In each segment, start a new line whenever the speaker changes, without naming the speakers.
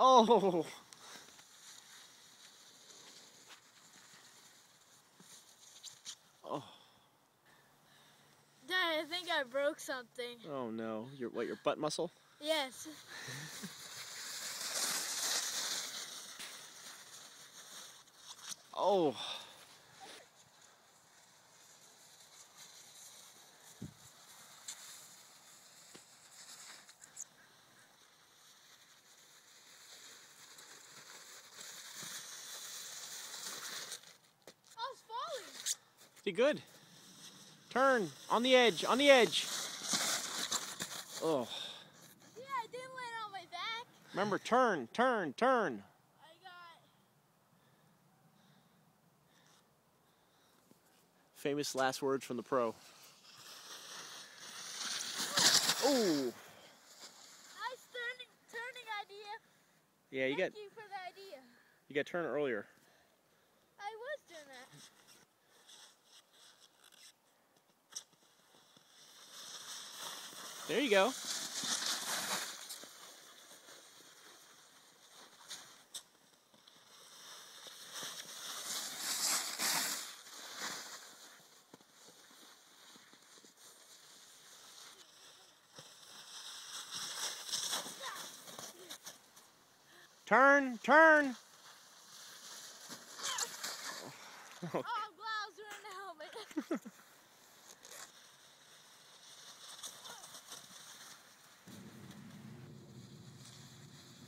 Oh! Oh.
Dad, I think I broke something.
Oh no. Your butt muscle?
Yes.
Oh.
I was falling.
Be good. Turn on the edge. On the edge. Oh.
Yeah, I didn't land on my back.
Remember, turn, turn, turn.
I got.
Famous last words from the pro. Oh.
Nice turning idea.
Yeah, you
Thank you for the idea.
got to turn earlier.
I was doing that.
There you go. Turn, turn.
Oh, I'm glad I was wearing the helmet.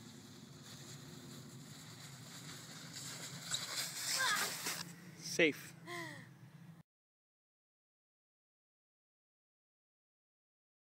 Safe.